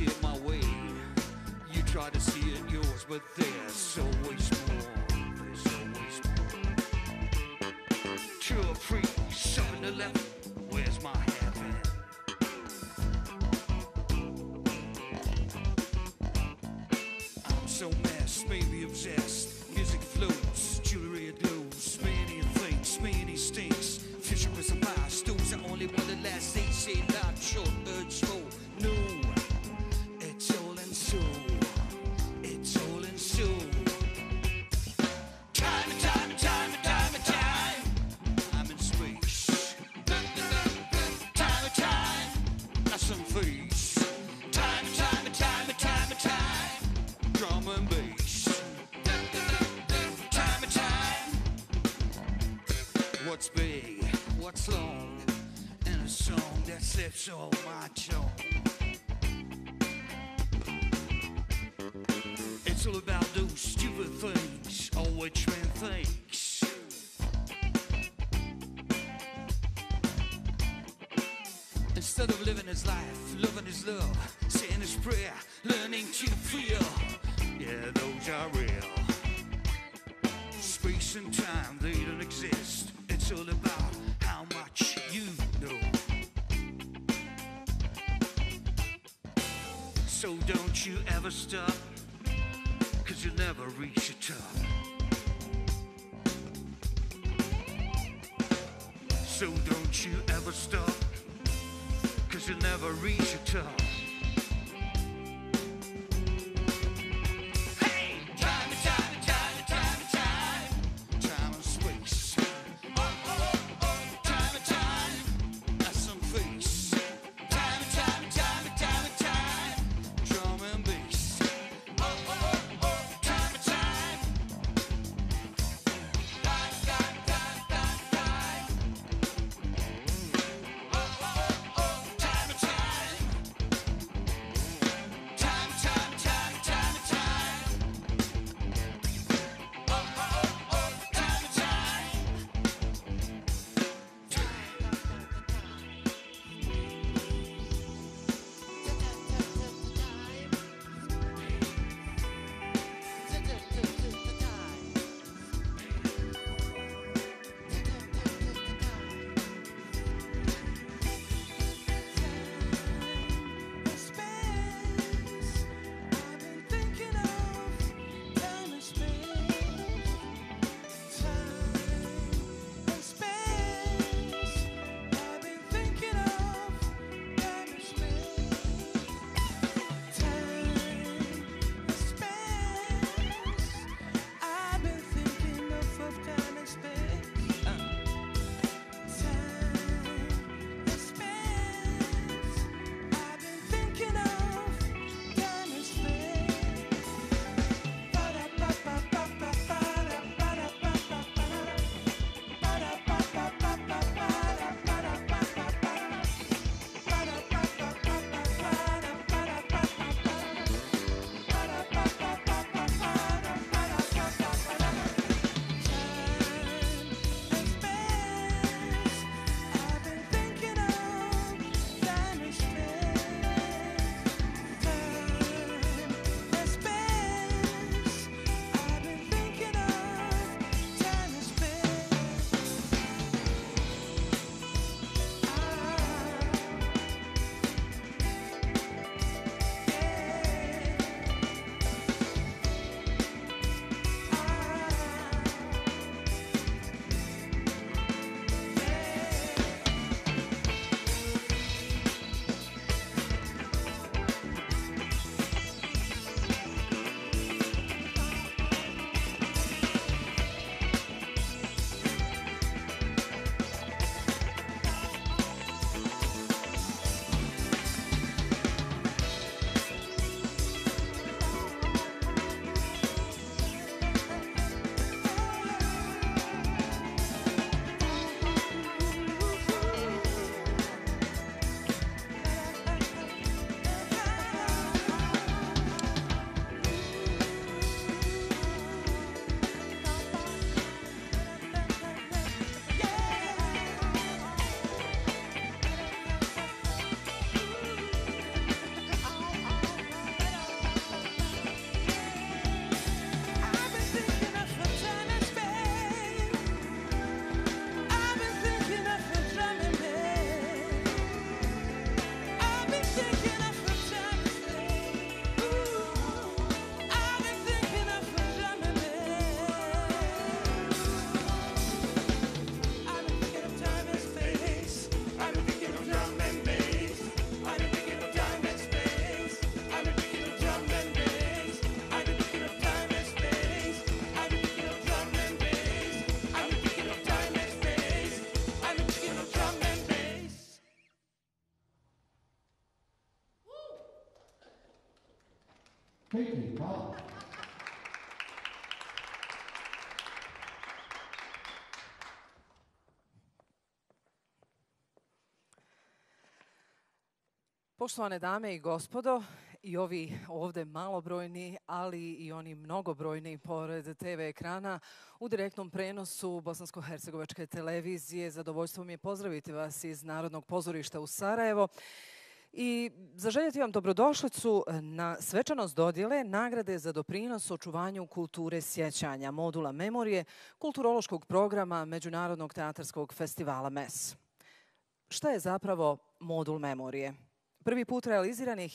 see it my way. You try to see it yours, but there's always more. There's always more. 2 or 3, 7-Eleven, where's my heaven? I'm so messed, maybe obsessed. Music flows, jewelry glows. Many things, many stinks. Future is a past, those are only one the last. They say not short, urge slow. No, it's all in soul. It's all in soul. Time and time and time and time and time. I'm in space. Time and time. That's some face. Time and time and time and time and time. Drum and bass. Time and time. What's big? What's long? In a song that slips all my tongue. It's all about those stupid things, all which man thinks. Instead of living his life, loving his love, saying his prayer, learning to feel. Yeah, those are real. Space and time, they don't exist. It's all about how much you know. So don't you ever stop, 'cause you'll never reach the top. So don't you ever stop, 'cause you'll never reach the top. Hey! Time and time and time and time and time. Time and space. Time and time. That's some face. Time and time and time and time and time. Drum and bass. Time and time. Time, time, time, time, time. Time and time. Katie, hvala. Poštovane dame i gospodo, i ovi ovdje malobrojni, ali i oni mnogobrojni pored TV ekrana u direktnom prenosu Bosansko-hercegovačke televizije. Zadovoljstvo mi je pozdraviti vas iz Narodnog pozorišta u Sarajevo i zaželjeti vam dobrodošlicu na svečanost dodjele nagrade za doprinos očuvanju kulture sjećanja, modula memorije, kulturološkog programa Međunarodnog teatarskog festivala MES. Šta je zapravo modul memorije? Prvi put realiziran je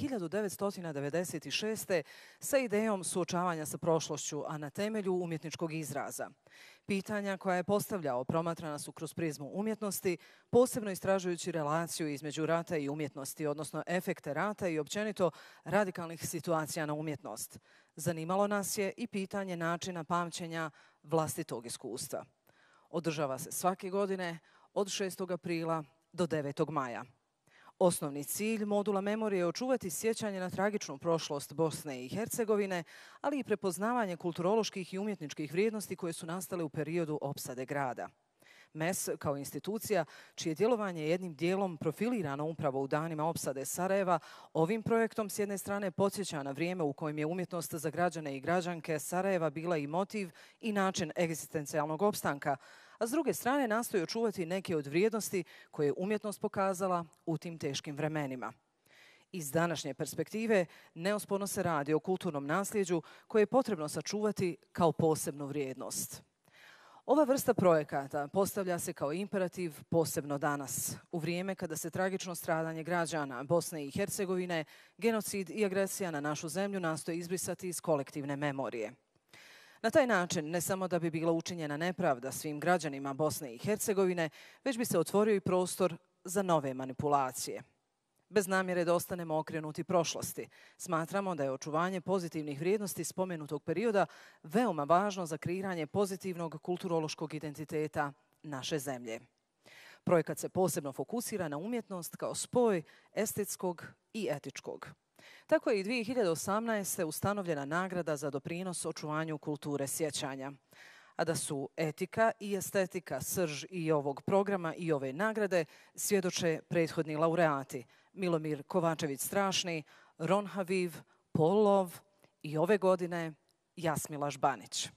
1996. sa idejom suočavanja sa prošlošću, a na temelju umjetničkog izraza. Pitanja koja je postavljao promatrana su kroz prizmu umjetnosti, posebno istražujući relaciju između rata i umjetnosti, odnosno efekte rata i općenito radikalnih situacija na umjetnost. Zanimalo nas je i pitanje načina pamćenja vlastitog iskustva. Održava se svake godine od 6. aprila do 9. maja. Osnovni cilj modula memorije je očuvati sjećanje na tragičnu prošlost Bosne i Hercegovine, ali i prepoznavanje kulturoloških i umjetničkih vrijednosti koje su nastale u periodu opsade grada. MES kao institucija, čije djelovanje je jednim dijelom profilirano upravo u danima opsade Sarajeva, ovim projektom s jedne strane podsjeća na vrijeme u kojem je umjetnost za građane i građanke Sarajeva bila i motiv i način egzistencijalnog opstanka, a s druge strane nastoji očuvati neke od vrijednosti koje je umjetnost pokazala u tim teškim vremenima. Iz današnje perspektive neosporno se radi o kulturnom nasljeđu koje je potrebno sačuvati kao posebnu vrijednost. Ova vrsta projekata postavlja se kao imperativ posebno danas, u vrijeme kada se tragično stradanje građana Bosne i Hercegovine, genocid i agresija na našu zemlju nastoji izbrisati iz kolektivne memorije. Na taj način ne samo da bi bila učinjena nepravda svim građanima Bosne i Hercegovine, već bi se otvorio i prostor za nove manipulacije. Bez namjere da ostanemo okrenuti prošlosti, smatramo da je očuvanje pozitivnih vrijednosti spomenutog perioda veoma važno za kreiranje pozitivnog kulturološkog identiteta naše zemlje. Projekat se posebno fokusira na umjetnost kao spoj estetskog i etičkog. Tako je i 2018. ustanovljena nagrada za doprinos očuvanju kulture sjećanja. A da su etika i estetika srž i ovog programa i ove nagrade svjedoče prethodni laureati Milomir Kovačević-Strašni, Ron Haviv, Paul Love i ove godine Jasmila Žbanić.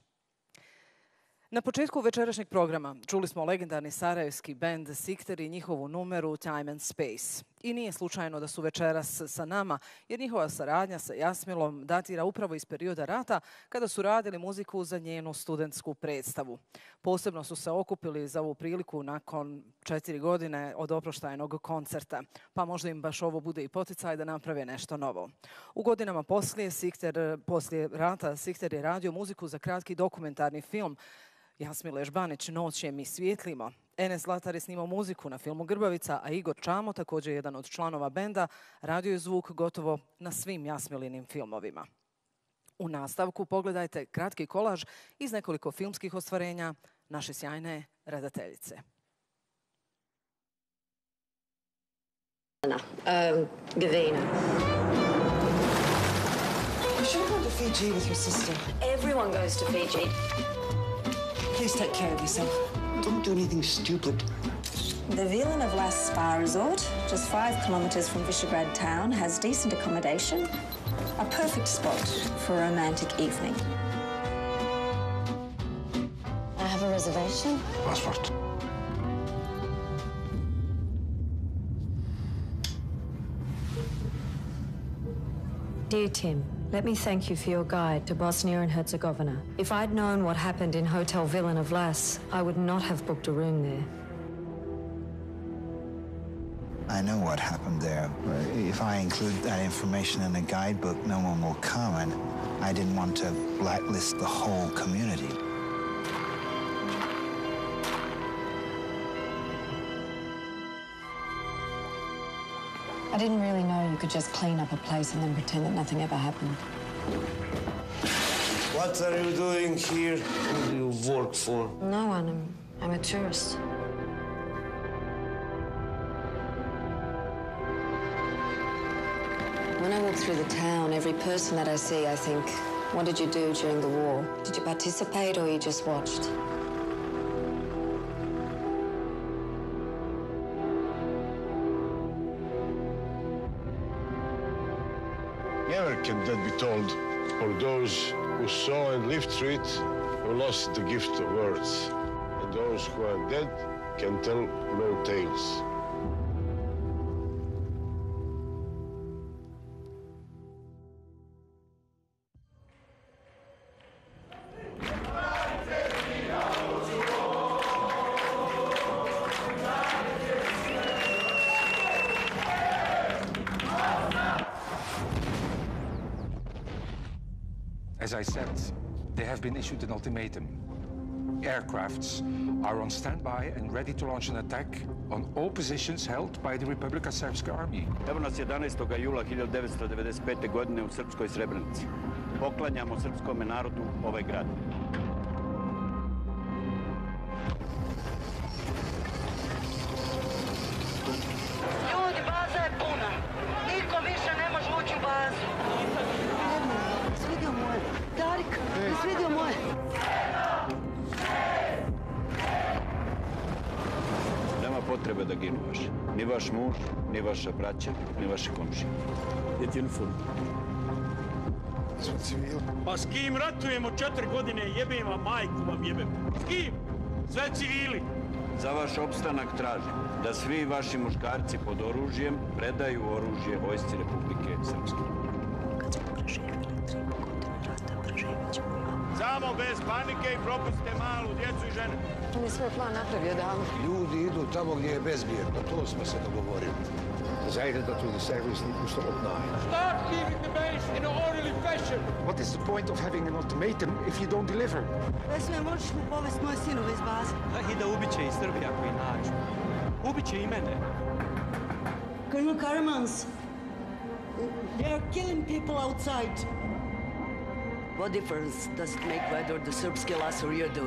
Na početku večerašnjeg programa čuli smo legendarni sarajevski bend Sikter i njihovu numeru Time and Space. I nije slučajno da su večeras sa nama, jer njihova saradnja sa Jasmilom datira upravo iz perioda rata kada su radili muziku za njenu studentsku predstavu. Posebno su se okupili za ovu priliku nakon 4 godine od oproštajnog koncerta, pa možda im baš ovo bude i poticaj da naprave nešto novo. U godinama poslije rata Sikter je radio muziku za kratki dokumentarni film Jasmile Žbanić, Noć je mi svijetlimo. Enes Zlatar je snimao muziku na filmu Grbavica, a Igor Čamo, također jedan od članova benda, radio je zvuk gotovo na svim Jasmilinim filmovima. U nastavku pogledajte kratki kolaž iz nekoliko filmskih ostvarenja naše sjajne redateljice. Gavina. You should have gone to Fiji with your sister. Everyone goes to Fiji. Please take care of yourself. Don't do anything stupid. The Villain of Las Spa Resort, just 5 kilometres from Visegrad town, has decent accommodation. A perfect spot for a romantic evening. I have a reservation. Passport. Dear Tim, let me thank you for your guide to Bosnia and Herzegovina. If I'd known what happened in Hotel Villain of Las, I would not have booked a room there. I know what happened there. If I include that information in the guidebook, no one will come, and I didn't want to blacklist the whole community. I didn't really know you could just clean up a place and then pretend that nothing ever happened. What are you doing here? Who do you work for? No one. I'm a tourist. When I walk through the town, every person that I see, I think, what did you do during the war? Did you participate or you just watched? Never can that be told for those who saw and lived through it, who lost the gift of words. And those who are dead can tell no tales. As I said, they have been issued an ultimatum. Aircrafts are on standby and ready to launch an attack on all positions held by the Republika Srpska Army. Evo nas 11. jula 1995. godine u Srpskoj Srebrenici. Poklanjamo srpskome narodu ovaj grad. Ljudi, baza je puna. Niko više ne može ući u bazu. Svidio moje. Darik, svidio moje. Nema potrebe da ginu vaši. Ni vaš muž, ni vaša braća, ni vaši komšije. Gdje je uniform? Smo civili. Pa s kim ratujemo 4 godine, jebem vam, majku vam jebem. S kim? Sve civili. Za vaš opstanak tražim da svi vaši muškarci pod oružjem predaju oružje Vojsci Republike Srpske. Kad smo preživjeli 3 godine rata, preživjet ćemo i ovo. Samo bez panike i propustite malu djecu i žene. On je svoj plan napravio davno. Ljudi idu tamo gdje je bezbjedno, to smo se dogovorili. Zeiden dat we de cijfers niet moesten opnaaien. Start leaving the base in an orderly fashion. What is the point of having an ultimatum if you don't deliver? Vesme, možeš mu povesti moje sinove iz baze? I da ubiće i Srbija koji nađu. Ubiće i mene. Colonel Karamans, they are killing people outside. What difference does it make whether the Serbs kill us or you do?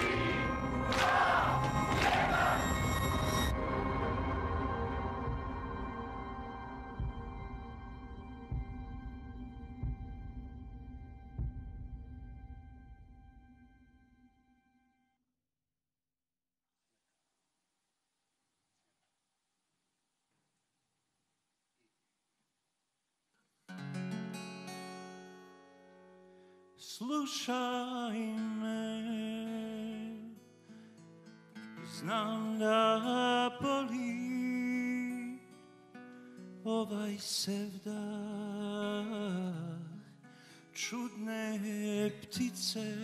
Slušaj me, znam da boli ovaj sevdah čudne ptice,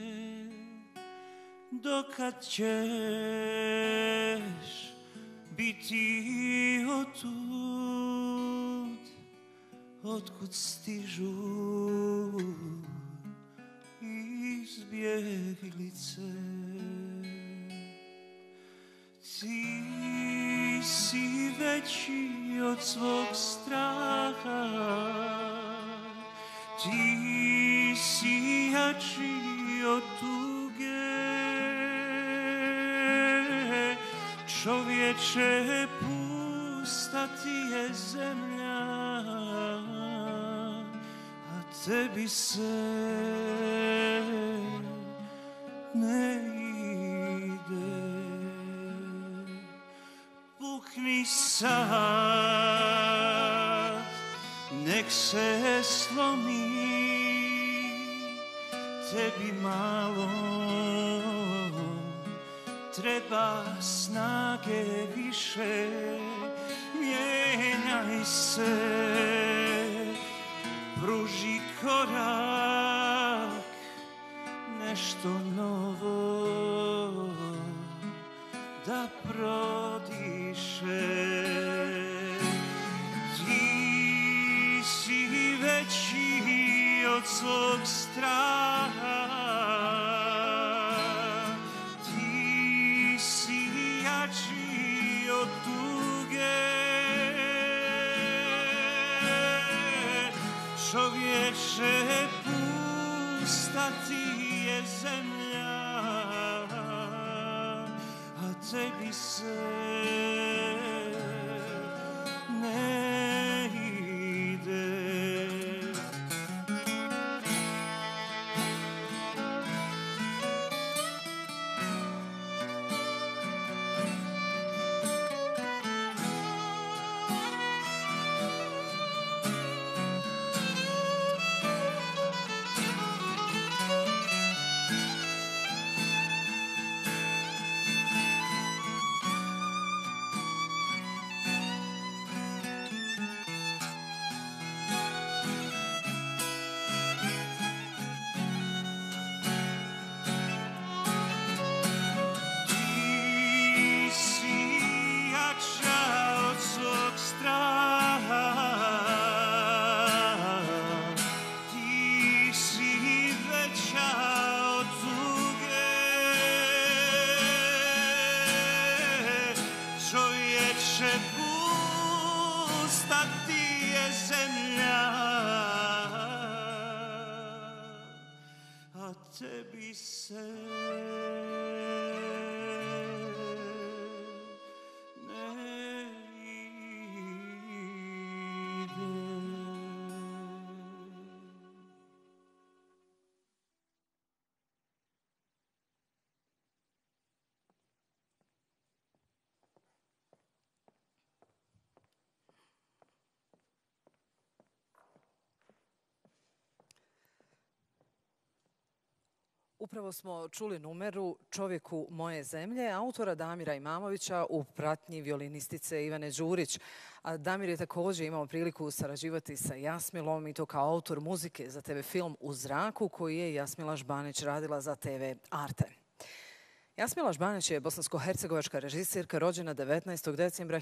dokad ćeš biti otud, otkud stižu izbjeglice. Ti si veći od svog straha, ti si jači od tuge. Čovječe, pusta ti je zemlja, a tebi se ne ide. Pukni sad, nek se slomi, tebi malo treba snage više. Mijenjaj se, pruži korak, nešto novo da prodiše. Ti si veći od svog straha, ti si jači od tuge. Čovječe, pusta ti je zemlja, a tebi se ne ide. tebi se ne ide. Upravo smo čuli numeru Čovjeku moje zemlje, autora Damira Imamovića u pratnji violinistice Ivane Đurić. A Damir je također imao priliku sarađivati sa Jasmilom i to kao autor muzike za TV film U zraku koji je Jasmila Žbanić radila za TV Arte. Jasmila Žbanić je bosansko-hercegovačka režisirka rođena 19. decembra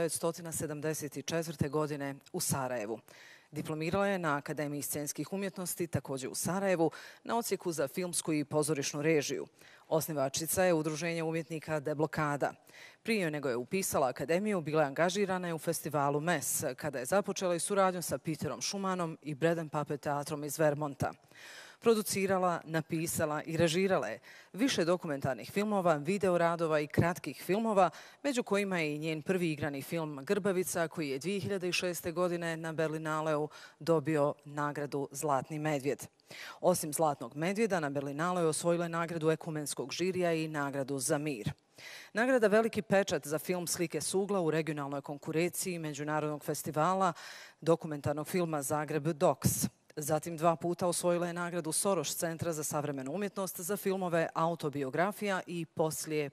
1974. godine u Sarajevu. Diplomirala je na Akademiji scenskih umjetnosti, također u Sarajevu, na odsjeku za filmsku i pozorišnu režiju. Osnivačica je Udruženje umjetnika Deblokada. Prije nego je upisala akademiju, bila je angažirana u festivalu MES, kada je započela i suradnju sa Peterom Schumannom i Bread and Puppet teatrom iz Vermonta. Producirala, napisala i režirala je više dokumentarnih filmova, videoradova i kratkih filmova, među kojima je i njen prvi igrani film Grbavica, koji je 2006. godine na Berlinaleu dobio nagradu Zlatni medvjed. Osim Zlatnog medvjeda, na Berlinaleu osvojila je nagradu Ekumenskog žirija i nagradu za mir. Nagrada Veliki pečat za film Slike s ugla u regionalnoj konkurenciji Međunarodnog festivala dokumentarnog filma Zagreb Docs. Zatim 2 puta osvojila je nagradu Soroš centra za savremenu umjetnost za filmove Autobiografija i Poslije.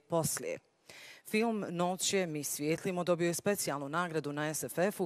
Film Noć je mi svijetlimo dobio je specijalnu nagradu na SFF-u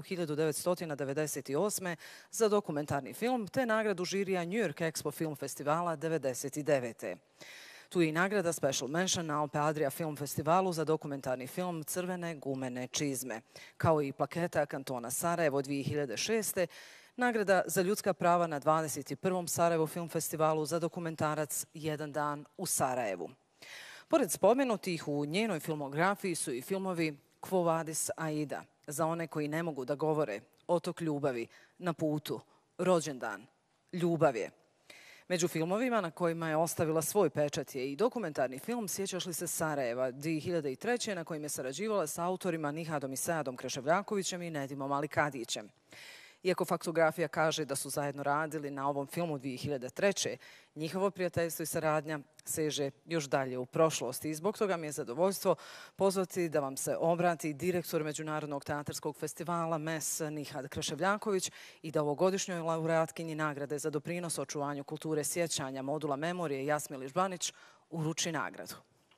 1998. za dokumentarni film te nagradu žirija New York Expo Film Festivala 1999. Tu je i nagrada Special Mention na Alpe Adria Film Festivalu za dokumentarni film Crvene gumene čizme, kao i plaketa kantona Sarajevo 2006. Nagrada za ljudska prava na 21. Sarajevo Film Festivalu za dokumentarac Jedan dan u Sarajevu. Pored spomenutih, u njenoj filmografiji su i filmovi Quo Vadis Aida, Za one koji ne mogu da govore, Otok ljubavi, Na putu, Rođendan, Ljubav je. Među filmovima na kojima je ostavila svoj pečat je i dokumentarni film Sjećaš li se Sarajeva 2003. na kojim je sarađivala sa autorima Nihadom i Seadom Kreševljakovićem i Nedimom Alikadićem. Iako faktografija kaže da su zajedno radili na ovom filmu 2003. njihovo prijateljstvo i saradnja seže još dalje u prošlosti i zbog toga mi je zadovoljstvo pozvati da vam se obrati direktor Međunarodnog teatarskog festivala MES Nihad Kreševljaković i da ovogodišnjoj laureatkinji nagrade za doprinos očuvanju kulture sjećanja modula memorije Jasmili Žbanić uruči nagradu.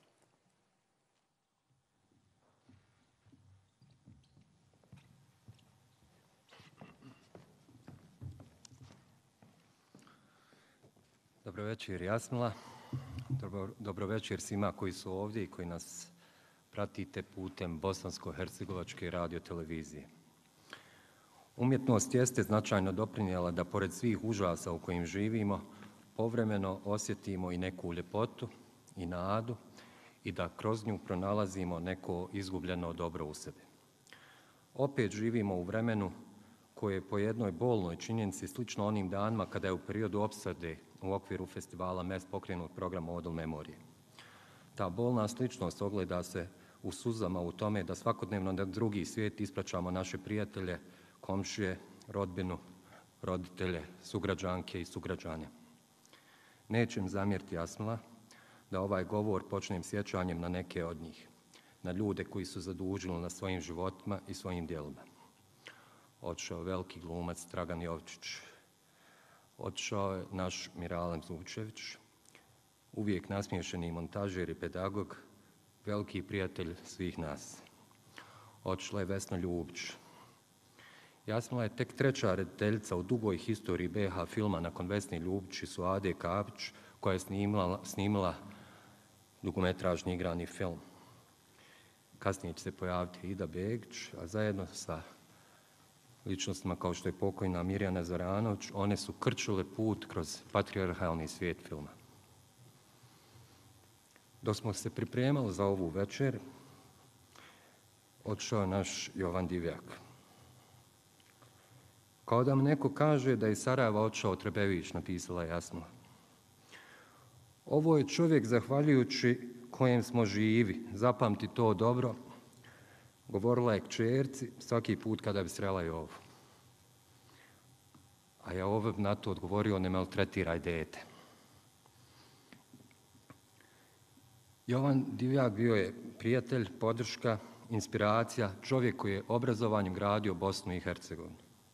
Dobro večer, Jasmila. Dobro večer svima koji su ovdje i koji nas pratite putem Bosansko-hercegovačke radiotelevizije. Umjetnost jeste značajno doprinijela da pored svih užasa u kojim živimo, povremeno osjetimo i neku ljepotu i nadu i da kroz nju pronalazimo neko izgubljeno dobro u sebi. Opet živimo u vremenu koje je po jednoj bolnoj činjenici slično onim danima kada je u periodu opsade u okviru festivala MES pokrenut program Model memorije. Ta bolna sličnost ogleda se u suzama u tome da svakodnevno na drugi svijet ispraćamo naše prijatelje, komšije, rodbinu, roditelje, sugrađanke i sugrađane. Nećem zamjeriti, Jasmila, da ovaj govor počnem sjećanjem na neke od njih, na ljude koji su zadužili na svojim životima i svojim djelima. Odšao veliki glumac Dragan Jovčić, odšao je naš Miralem Zvučević, uvijek nasmiješeni montažer i pedagog, veliki prijatelj svih nas. Odšla je Vesna Ljubić. Jasmila je tek 3. rediteljica u dugoj historiji BiH filma nakon Vesni Ljubić i Suade Kapić, koja je snimila dugometražni igrani film. Kasnije će se pojaviti Ida Begić, a zajedno sa ličnostima kao što je pokojna Mirjana Zoranović, one su krčile put kroz patrijarhalni svijet filma. Dok smo se pripremali za ovu večer, odšao naš Jovan Divjak. Kao da mi neko kaže da je iz Sarajeva odšao Trebević, napisala Jasmila. Ovo je čovjek zahvaljujući kojem smo živi, zapamti to dobro, govorila je kćerci svaki put kada bi srela Jovu. A Jova na to odgovorio, ne maltretiraj dete. Jovan Divjak bio je prijatelj, podrška, inspiracija, čovjek koji je obrazovanjem gradio Bosnu i Hercegovinu.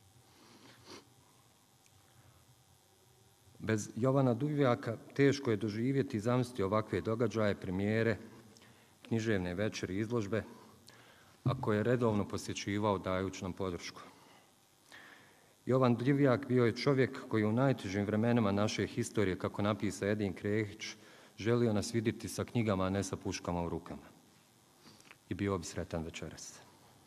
Bez Jovana Divjaka teško je doživjeti i zamisliti ovakve događaje, premijere, književne večeri, izložbe, a koje je redovno posjećivao dajući nam podršku. Jovan Divjak bio je čovjek koji u najtežim vremenama naše historije, kako napisa Edin Krehić, želio nas vidjeti sa knjigama, a ne sa puškama u rukama. I bio bi sretan večeras.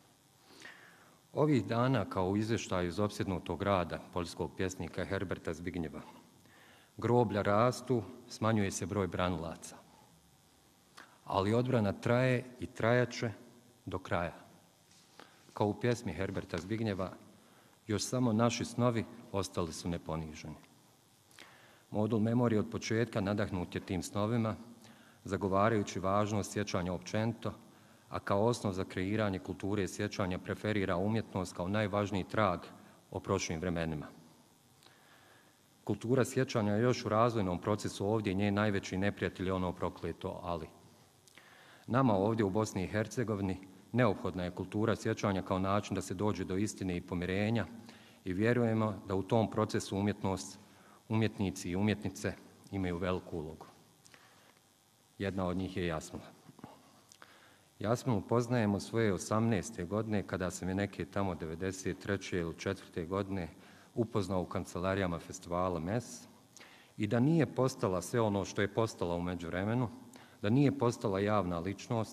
Ovih dana, kao u izvještaju iz opsjednutog rada poljskog pjesnika Herberta Zbignjeva, groblja rastu, smanjuje se broj branilaca. Ali odbrana traje i trajaće do kraja. Kao u pjesmi Herberta Zbignjeva, još samo naši snovi ostali su neponiženi. Modul memorije od početka nadahnut je tim snovima, zagovarajući važnost sjećanja općenito, a kao osnov za kreiranje kulture sjećanja preferira umjetnost kao najvažniji trag o prošlim vremenima. Kultura sjećanja je još u razvojnom procesu ovdje, njen najveći neprijatelj je ono prokleto ali. Nama ovdje u Bosni i Hercegovini neophodna je kultura sjećanja kao način da se dođe do istine i pomirenja i vjerujemo da u tom procesu umjetnici i umjetnice imaju veliku ulogu. Jedna od njih je Jasmila. Jasmilu poznajemo svoje 18. godine kada sam je neke tamo 93. ili 4. godine upoznao u kancelarijama festivala MES i da nije postala sve ono što je postala u međuvremenu, da nije postala javna ličnost,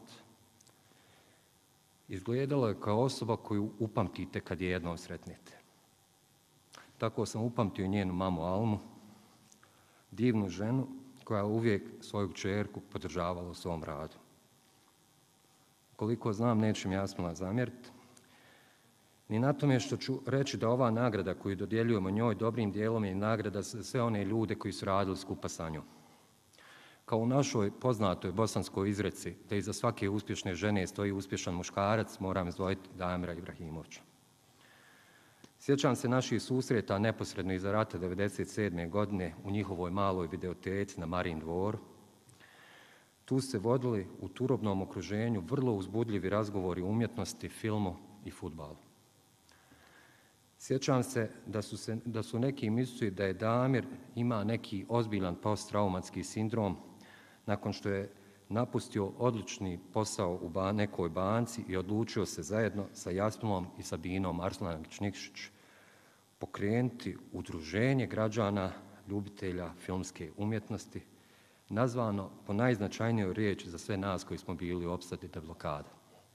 izgledalo je kao osoba koju upamtite kad je jednom sretnete. Tako sam upamtio njenu mamu Almu, divnu ženu koja uvijek svoju kćerku podržavala u svom radu. Koliko znam, neće mi Jasmila zamjeriti, ni na tome što ću reći da ova nagrada koju dodjeljujemo njoj dobrim dijelom je nagrada za sve one ljude koji su radili skupa sa njom. Kao u našoj poznatoj bosanskoj izreci da iza svake uspješne žene stoji uspješan muškarac, moram izdvojiti Damira Ibrahimovića. Sjećam se naših susreta neposredno iza rata 1997. godine u njihovoj maloj videoteci na Marin dvoru. Tu se vodili u turobnom okruženju vrlo uzbudljivi razgovori o umjetnosti, filmu i fudbalu. Sjećam se da su neki mislili da je Damir ima neki ozbiljan posttraumatski sindrom nakon što je napustio odlični posao u nekoj banci i odlučio se zajedno sa Jasmilom i Sabinom Arslančić pokrenuti udruženje građana ljubitelja filmske umjetnosti, nazvano po najznačajnijoj riječi za sve nas koji smo bili u opsadi deblokada.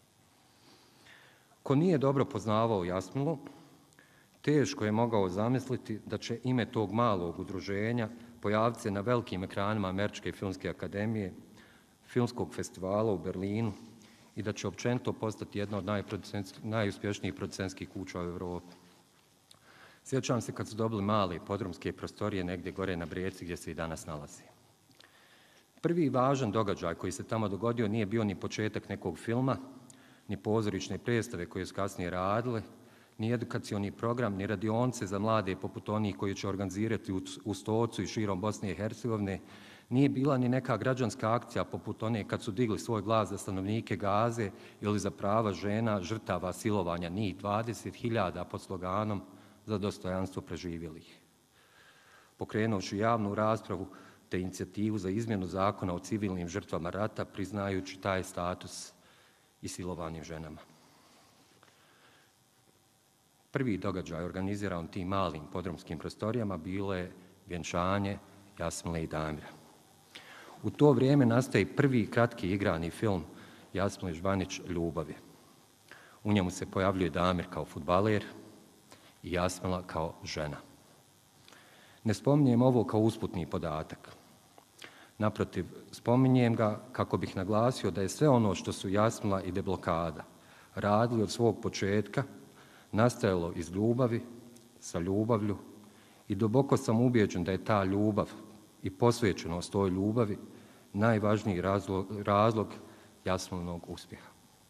Ko nije dobro poznavao Jasmilu, teško je mogao zamisliti da će ime tog malog udruženja pojaviti se na velikim ekranima Američke filmske akademije, filmskog festivala u Berlinu i da će općenito postati jedna od najuspješnijih producentskih kuća u Europi. Sjećam se kad su dobili male podrumske prostorije negdje gore na Brijeci gdje se i danas nalazi. Prvi važan događaj koji se tamo dogodio nije bio ni početak nekog filma, ni pozorišne predstave koje su kasnije radile, ni edukacioni program, ni radionice za mlade poput onih koji će organizirati u Stocu i širom Bosne i Hercegovine, nije bila ni neka građanska akcija poput one kad su digli svoj glas za stanovnike Gaze ili za prava žena, žrtava silovanja, njih 20.000 pod sloganom za dostojanstvo preživjelih. Pokrenuši javnu raspravu te inicijativu za izmjenu zakona o civilnim žrtvama rata, priznajući taj status i silovanim ženama. Prvi događaj organiziran tim malim podrumskim prostorijama bilo je vjenčanje Jasmile i Damira. U to vrijeme nastaje prvi kratki igrani film Jasmile Žbanić Ljubavi. U njemu se pojavljuje Damir kao fudbaler i Jasmila kao žena. Ne spominjem ovo kao usputni podatak. Naprotiv, spominjem ga kako bih naglasio da je sve ono što su Jasmila i deblokada radili od svog početka nastajalo iz ljubavi, sa ljubavlju i duboko sam ubijeđen da je ta ljubav i posvećenost toj ljubavi najvažniji razlog Jasmilinog uspjeha.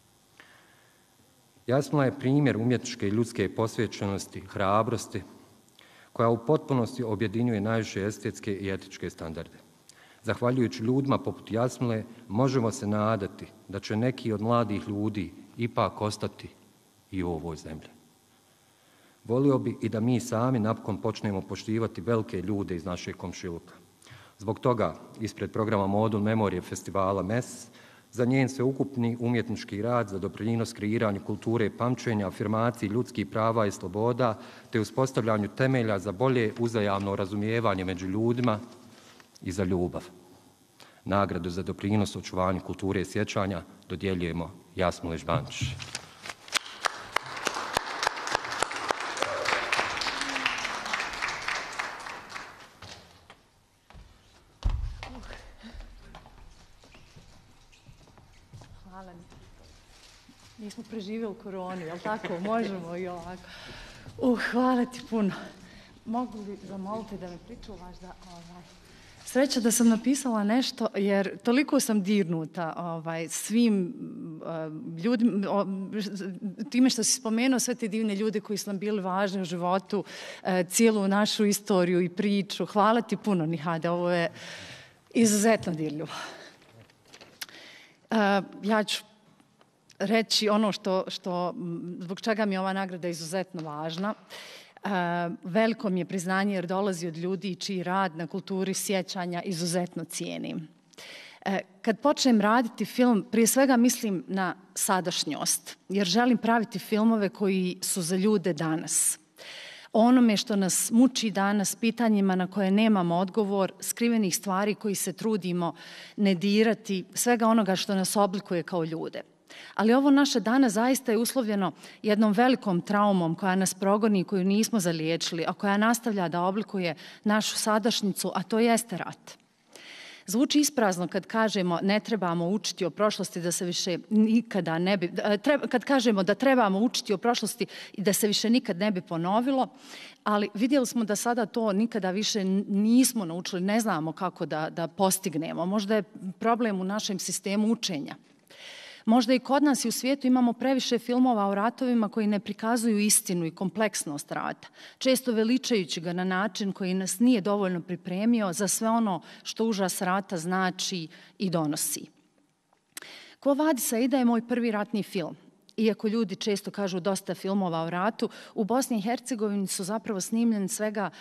Jasmila je primjer umjetničke i ljudske posvećenosti, hrabrosti, koja u potpunosti objedinjuje najviše estetske i etičke standarde. Zahvaljujući ljudima poput Jasmile, možemo se nadati da će neki od mladih ljudi ipak ostati i u ovoj zemlji. Volio bi i da mi sami napokon počnemo poštivati velike ljude iz našeg komšiluka. Zbog toga, ispred programa Modul Memorije festivala MES, za njen sveukupni umjetnički rad, za doprinos kreiranju kulture pamćenja, afirmaciji ljudskih prava i sloboda, te uspostavljanju temelja za bolje uzajamno razumijevanje među ljudima i za ljubav. Nagradu za doprinos očuvanju kulture sjećanja dodjeljujemo Jasmili Žbančić. Hvala. Nismo preživjeli koronu, jel tako? Možemo i ovako. Hvala ti puno. Mogu li zamoliti da me pričuvaš da... Sreća da sam napisala nešto, jer toliko sam dirnuta svim ljudima, time što si spomenuo sve te divne ljude koji su nam bili važni u životu, cijelu našu istoriju i priču. Hvala ti puno, Nihade, ovo je izuzetno dirljivo. Ja ću reći ono zbog čega mi je ova nagrada izuzetno važna. Veliko mi je priznanje jer dolazi od ljudi čiji rad na kulturi sjećanja izuzetno cijenim. Kad počnem raditi film, prije svega mislim na sadašnjost, jer želim praviti filmove koji su za ljude danas. Onome što nas muči danas, pitanjima na koje nemamo odgovor, skrivenih stvari koji se trudimo ne dirati, svega onoga što nas oblikuje kao ljude. Ali ovo naše danas zaista je uslovljeno jednom velikom traumom koja nas progoni i koju nismo zaliječili, a koja nastavlja da oblikuje našu sadašnjicu, a to jeste rat. Zvuči isprazno kad kažemo ne trebamo učiti o prošlosti da se više nikada ne bi... Kad kažemo da trebamo učiti o prošlosti i da se više nikad ne bi ponovilo, ali vidjeli smo da sada to nikada više nismo naučili, ne znamo kako da postignemo. Možda je problem u našem sistemu učenja. Možda i kod nas i u svijetu imamo previše filmova o ratovima koji ne prikazuju istinu i kompleksnost rata, često veličajući ga na način koji nas nije dovoljno pripremio za sve ono što užas rata znači i donosi. Quo Vadis Aida je moj prvi ratni film. Iako ljudi često kažu dosta filmova o ratu, u Bosni i Hercegovini su zapravo snimljeni svega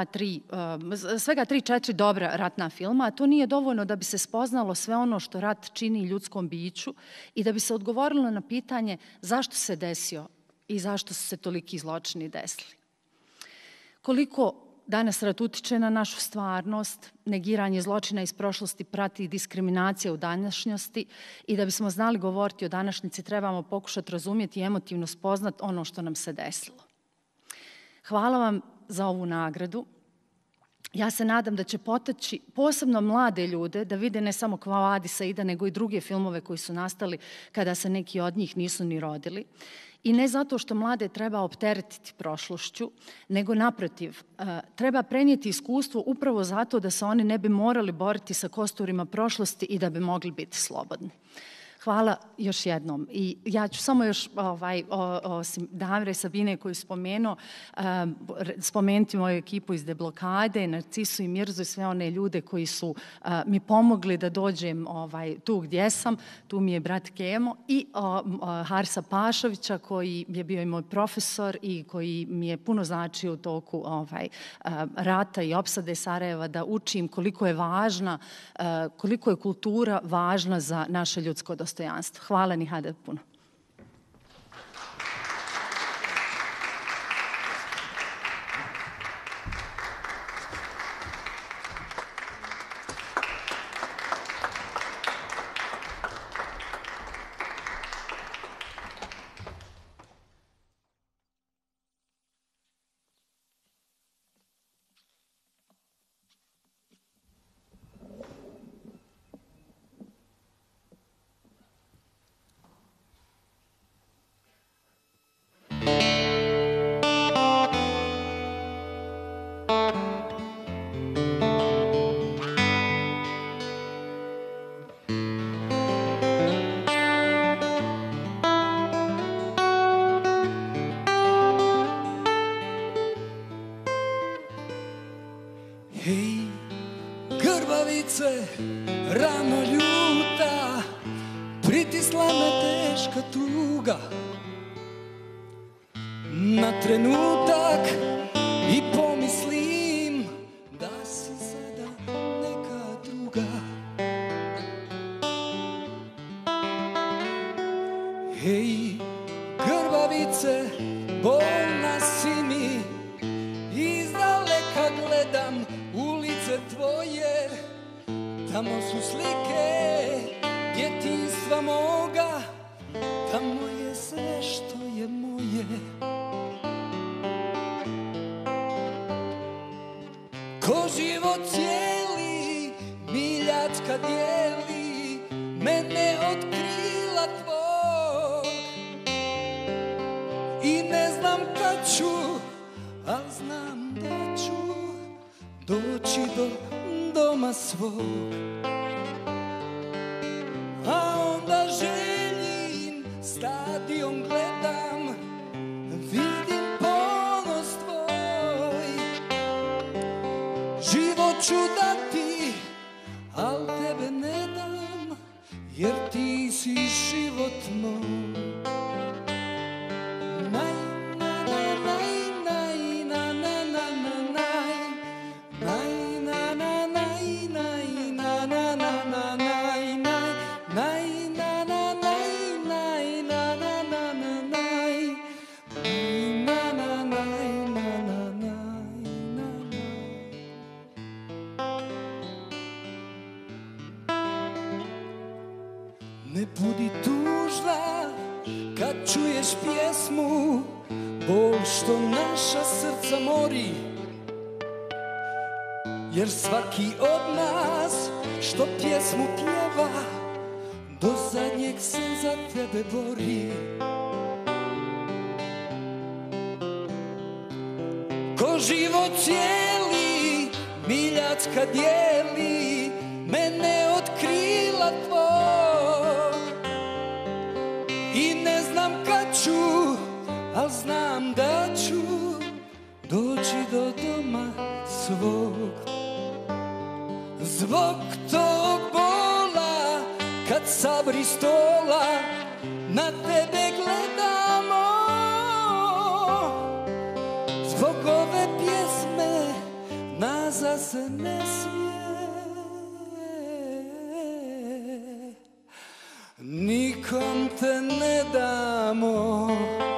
3-4 dobra ratna filma, a to nije dovoljno da bi se spoznalo sve ono što rat čini ljudskom biću i da bi se odgovorilo na pitanje zašto se desio i zašto su se toliki zločini desili. Koliko danas rat utiče na našu stvarnost, negiranje zločina iz prošlosti prati diskriminacija u današnjosti i da bismo znali govoriti o današnjici trebamo pokušati razumjeti i emotivno spoznat ono što nam se desilo. Hvala vam za ovu nagradu. Ja se nadam da će potaći posebno mlade ljude da vide ne samo Quo Vadis Aida, nego i druge filmove koji su nastali kada se neki od njih nisu ni rodili. I ne zato što mlade treba opteretiti prošlošću, nego naprotiv, treba prenijeti iskustvo upravo zato da se oni ne bi morali boriti sa kosturima prošlosti i da bi mogli biti slobodni. Hvala još jednom. I ja ću samo još, osim Damire i Sabine koju spomenuo, spomenuti moju ekipu iz Deblokade, Narcisu i Mirzu i sve one ljude koji su mi pomogli da dođem tu gdje sam. Tu mi je brat Kemo i Harsa Pašovića koji je bio i moj profesor i koji mi je puno značio u toku rata i opsade Sarajeva da učim koliko je važna, koliko je kultura važna za naše ljudsko dostojanstvo. Hvala Nihade puno. Hej, grbavice, rano ljuta, pritisla me teška tuga. Na trenutak i pomislim da si sada neka druga. Hej, grbavice, bolna si mi, izdaleka gledam ulice tvoje, tamo su slike djetinjstva moga, tamo je sve što je moje. Ko život cijeli, miljačka dijeli, mene od krila tvog. I ne znam kad ću, al znam da ću doći do doma svog. A onda željim, stadion gledam, vidim ponos tvoj. Život ću dati, al tebe ne dam, jer ti si život moj. Ne budi tužna kad čuješ pjesmu, bol što naša srca mori. Jer svaki od nas što pjesmu pjeva, do zadnjeg se za tebe bori. Ko život cijeli, miljacka dijeli, mene od krila tvog. I ne znam kad ću, al znam da ću doći do doma svog. Zbog tog bola, kad sa Bristola na tebe gledamo, zbog ove pjesme nazad se ne smije nikom te ne damo.